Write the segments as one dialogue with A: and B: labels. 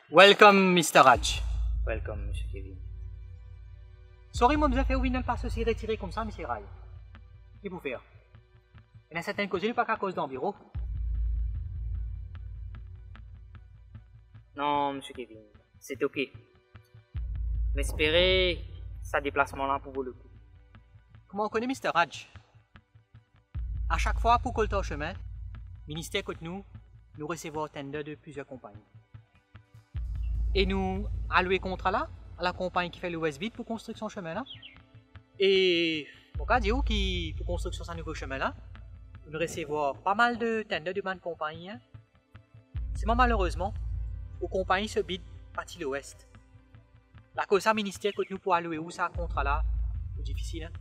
A: Welcome, Mr. Raj.
B: Welcome, Monsieur Kevin.
A: Sorry, moi, vous avez fait ouvrir pas ceci retiré comme ça, Mr. Rai. Qu'est-ce vous faire? Il y a certaines causes, pas qu'à cause dans le bureau.
B: Non, Monsieur Kevin, c'est ok. Mais espérez ça déplacement-là pour vous le coup.
A: Comment on connaît Mr. Raj? À chaque fois, pour colter au chemin, ministère côté nous recevons un tender de plusieurs compagnies. Et nous allouons contrat là à la compagnie qui fait le Westbit pour construction chemin là. Et on va dire qui pour construction de ce nouveau chemin là, nous recevons pas mal de tenders de bonnes compagnies. Hein. C'est malheureusement aux compagnies se bid partie l'ouest. La cause ça ministère côté nous pour allouer où ça contrat là, c'est difficile. Hein.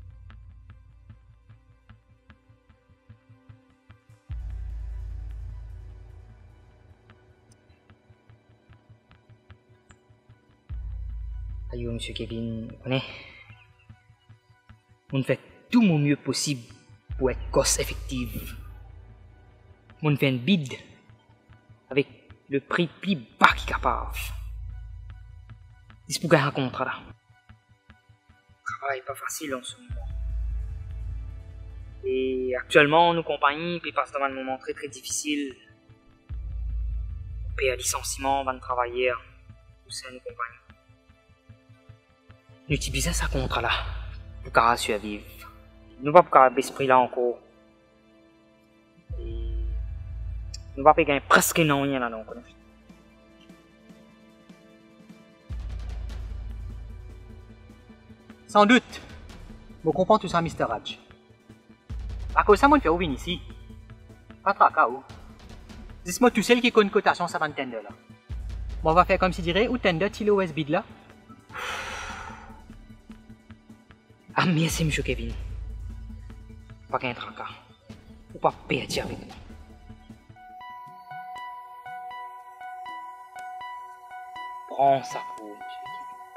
B: Ayo, Monsieur Kevin, on fait tout mon mieux possible pour être cost effective. On fait un bid avec le prix plus bas qui est capable. C'est pour gagner un contrat là. Le travail n'est pas facile en ce moment. Et actuellement, nos compagnies passent dans un moment très très difficile. On paye un licenciement avant de travailler au sein de nos compagnies. Nous utilisons ce contrat-là pour survivre. Nous ne pouvons pas baisser ce prix-là encore. Et nous ne pouvons pas gagner presque rien là. Donc.
A: Sans doute, je comprends tout ça, Mr. Raj. À cause de ça, moi, je fais ouvrir ici. Pas tracas, ou. Dis-moi tout seul qui connaît une cotation, ça va me tender là. Bon, on va faire comme si dirait, ou tender, t'il est au West Bid là.
B: Ah, merci, Monsieur Kevin. Pas qu'un tracas. Ou pas perdre avec nous. Prends ça pour Monsieur Kevin.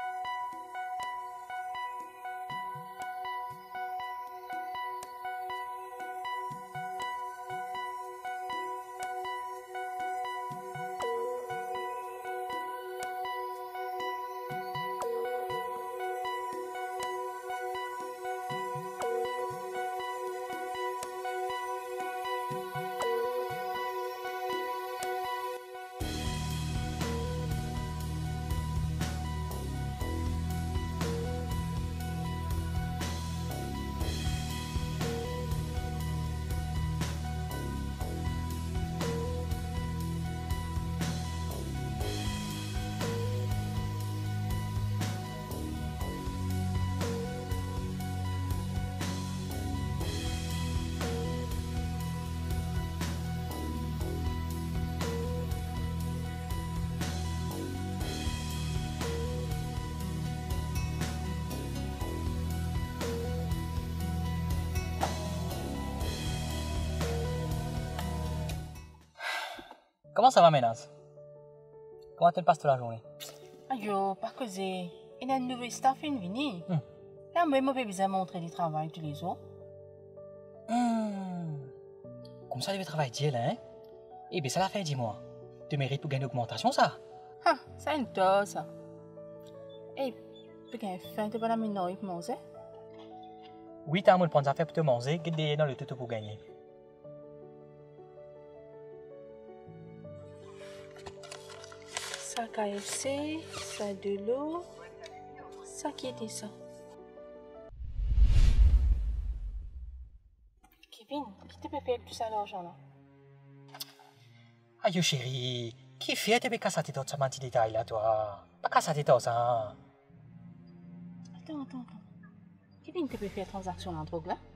A: Comment ça va, Ménaz? Comment tu passes toute la journée?
C: Ayo, pas causé. Il y a un nouveau staff qui vient. Là, moi, je vais besoin de montrer du travail tous les jours.
A: Comme ça, tu veux travailler, là, hein? Eh bien, ça l'a fait, dis-moi. Tu mérites pour gagner une augmentation, ça?
C: Ah, ça une dose, ça. Eh, tu gagnes faim, tu vas la miner pour manger?
A: Oui, tu as un prendre affaire pour te manger, guider dans le tout pour gagner.
C: Ça KFC, ça de l'eau, ça qui était ça. Kevin, qui te peut faire plus à l'argent là?
A: Aïe, chérie, qui fait te casser tes autres petits détails là, toi? Pas casser tes autres, ça.
C: Attends. Kevin, tu peux faire transaction en drogue là?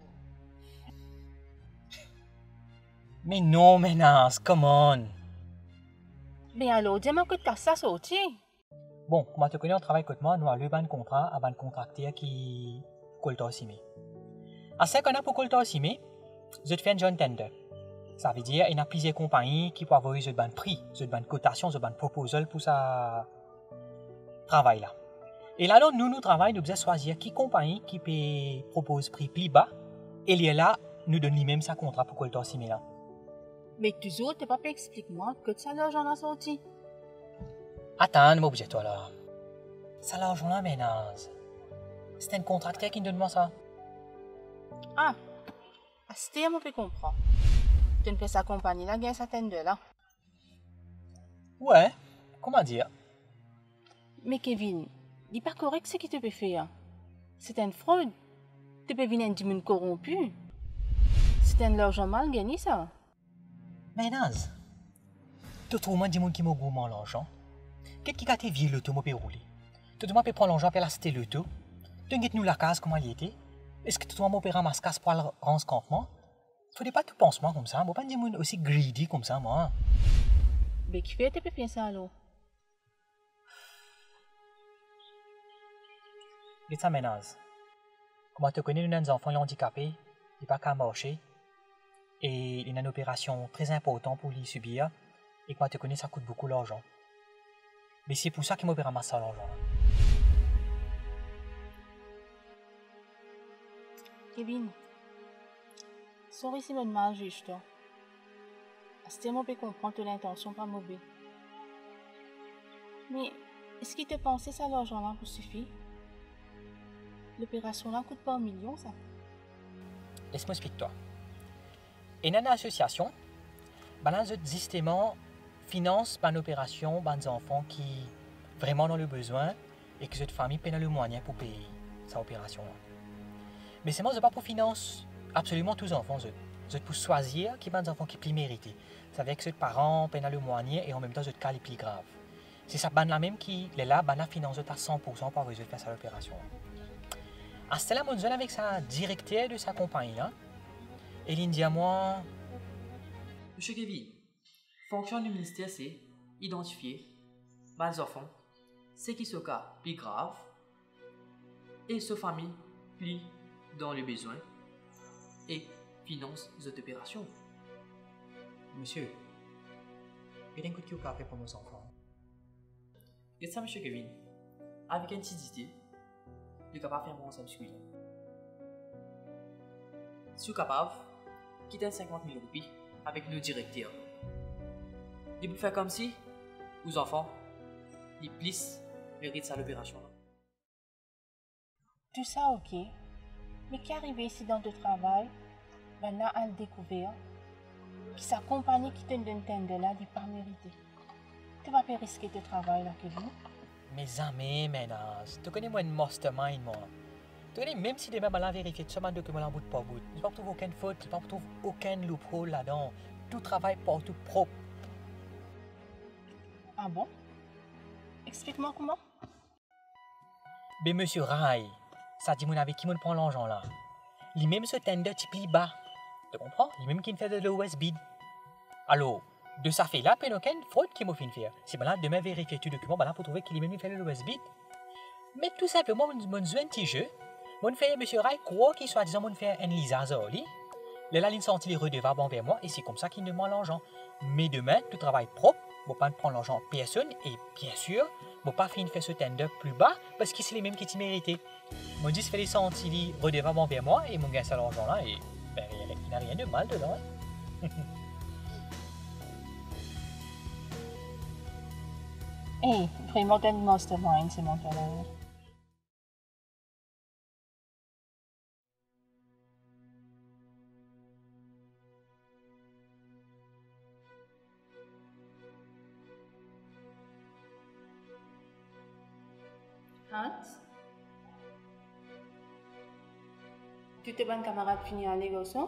A: Mais non, Ménaz, come on.
C: Bien alors, dis-moi que tu as ça sorti.
A: Bon, comme tu connais, on travaille avec moi, nous avons le contrat avant de contracter qui colle aussi. À ce qu'on a pour colle aussi, je te fais un joint tender. Ça veut dire qu'il y a plusieurs compagnies qui peuvent avoir un bon prix, une bonne cotation, une bonne proposal pour ça travail là. Et là, nous travaillons, nous devons choisir qui compagnie qui peut proposer prix plus bas. Et là, nous donnons lui-même sa contrat pour colle aussi là.
C: Mais toujours, tu n'as pas pu expliquer-moi que ça l'argent a sorti.
A: Attends, mon objet, toi là. Ça, l'argent-là, mais naze. C'est un contracteur qui me donne moi ça.
C: Ah, c'était moi qui comprends. Tu ne fais sa compagnie là, gagne certaines de là.
A: Ouais, comment dire?
C: Mais Kevin, dis pas correct ce qui te peut faire. C'est une fraude. Tu peux venir du monde corrompu. C'est un argent mal gagné ça.
A: Mais naze. Tu trouves moi du monde qui m'a gourmand l'argent? Qu'est-ce qui a été vieux l'auto m'a rouler? Tu dois me prendre l'argent pour la cité l'auto? Tu as nous la case comment il était? Est-ce que tu dois m'opérer ma casse pour le rendre campement? Faut pas tout penser moi comme ça. Moi pas du monde aussi greedy comme ça moi.
C: Mais qui fait tu peux faire ça alors?
A: Et ça menace. Comment tu connais nos enfants handicapés, ils pas qu'à marcher, et il y a une opération très importante pour les subir, et comment tu connais ça coûte beaucoup d'argent. Mais c'est pour ça qu'ils m'opèrent ma salle l'argent.
C: Kevin, sorry si je mal juge toi. C'était moi qui comprends ton intention pas mauvaise. Mais est-ce qu'il te pensait ça l'argent là pour suffire? L'opération là coûte pas 1 million ça.
A: Laisse-moi expliquer toi. Il y a une association, balance justement finance une opération des enfants qui vraiment dans le besoin et que cette famille peine le moyen pour payer cette opération là. Mais c'est moi pas pour financer absolument tous les enfants, c'est pour choisir qui sont des enfants qui plus mérités. C'est avec ceux parents peine le moyen et en même temps ce cas les plus graves. C'est ça ban la même qui est là, ban la finance à 100% pour résoudre faire cette opération. À ce là, je avec sa directeur de sa compagnie là. Et il dit à moi,
B: Monsieur Kevin, fonction du ministère, c'est identifier les enfants, ce qui sont cas plus grave, et ce famille plus dans le besoin, et finance cette opération.
A: Monsieur, il y a un coup de cœur après pour nos enfants.
B: Et ça, monsieur Kevin, avec une petite idée, il est capable de faire mon ensemble celui-là. Si vous êtes capable, quittez 50 000 roupies avec le directeur. Il peut faire comme si, aux enfants, ils plissent méritent ça l'opération.
C: Tout ça ok. Mais qui arrive ici dans le travail, ben là à le découvrir, que sa compagnie qui te donne de là n'est pas méritée. Tu vas pas risquer de travail là, Kevin.
A: Mes amis, ménage, tu connais moi une mastermind moi. Tu connais même si demain je vérifier tout ce document bout par bout, je ne trouve aucune faute, je ne trouve aucun loophole là-dedans. Tout travail partout propre.
C: Ah bon? Explique-moi comment.
A: Mais monsieur Rai, ça dit mon avec qui me prend l'argent là. Lui-même se tende type li bas. Tu comprends? Lui-même qui me fait de l'OSB. Alors, de ça fait là, il n'y a aucune faute qui m'a fait faire. C'est là demain vérifier tout document pour trouver qu'il lui-même fait de l'OSB. Mais tout simplement, mon jouer un petit jeu. Mon fait monsieur Rai croit qu'il soit disant mon fait un Lisa Zoli. Le là il senti les redevables envers moi et c'est comme ça qu'il me demande l'argent. Mais demain, tout travail propre, je ne pas prendre l'argent à personne et bien sûr, je ne pas finir faire ce tender plus bas parce que c'est les mêmes qui t'y méritent. Mon dit fait les sentir les redevables envers moi et mon gagne ça l'argent là et ben, il n'y a rien de mal dedans. Hein?
C: Hey, vraiment un mastermind, c'est mon talent. Hans? Tu te bonne camarade fini à garçon?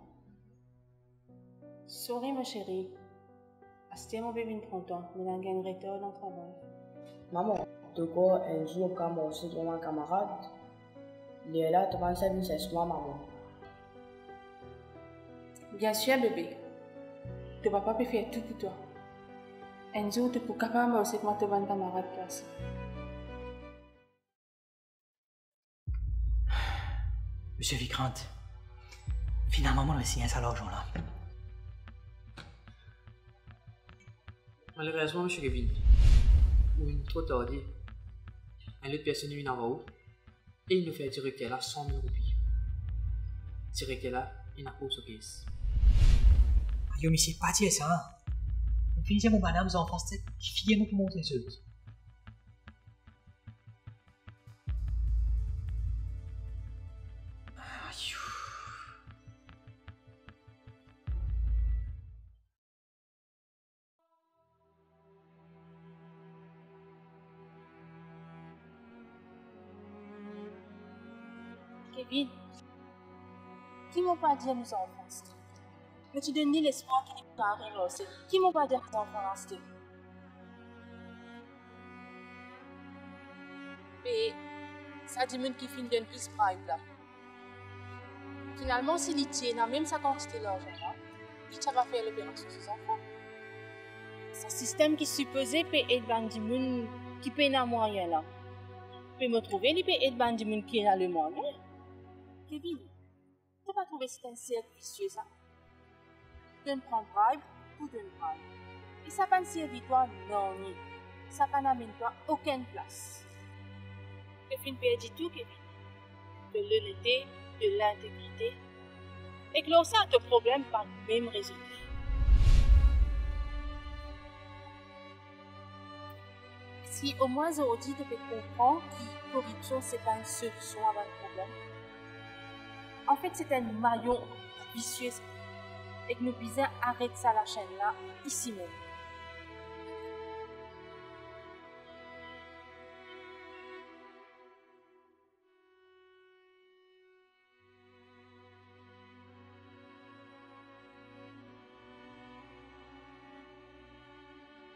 C: Sorry, ma chérie. C'était mon bébé de 30 ans, mais il a un retard dans le travail.
D: Maman, tu vois, un jour, quand moi aussi, pour ma camarade, il est là, tu vas servir chez moi, maman.
C: Bien sûr, bébé. Tu vas pas faire tout pour toi. Un jour, tu peux capable de aussi que moi, tu vas un camarade classe.
B: Monsieur Vikrant, finalement, on a signé ça l'argent là. Malheureusement, monsieur Kevin, ou trop tardé, une autre personne est venue en haut et il nous fait directeur là 100 000 roupies. Directeur là, il n'a pas ce caisse.
A: Yo, mais c'est pas dire ça. Finissez mon madame, enfants, c'est qui fiez nous pour montrer ce.
C: Kevin, qui m'ont pas dit à nous enfants? Mais tu donnes l'espoir qui n'est pas arrivé aussi. Qui m'ont pas dit à nos enfants rester? Mais ça dit même qui finit d'une piste prime là. Finalement, si il tient même sa quantité d'argent là, il va faire l'opération sur ses enfants. C'est un système qui supposé peut aider les gens qui paient un moyen là. Peut me trouver, il peut aider les gens qui ont le moyen. Kevin, tu n'as pas trouvé c'est un cercle vicieux ça? Donne prend bribe ou donne bribe. Et ça ne servir toi non, ça n'amène toi aucune place. Kevin perdit tout, Kevin. De l'honnêteté, de l'intégrité. Et que lorsque ça, ton problème pas le même résultat. Si au moins aujourd'hui tu peux comprendre que la corruption c'est pas une solution à un problème. En fait, c'est un maillon vicieux et que nous devons arrêter ça la chaîne là, ici même.